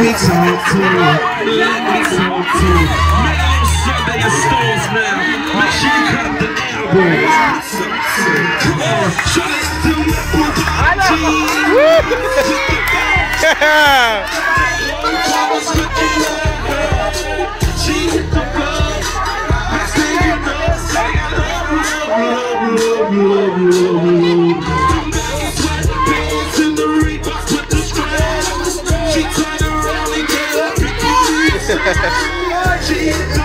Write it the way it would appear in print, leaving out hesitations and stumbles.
me talk to you. Let me talk to you. Man, I'm Sunday in stores now. Make sure you cut the elbows. Come on, show this to me. She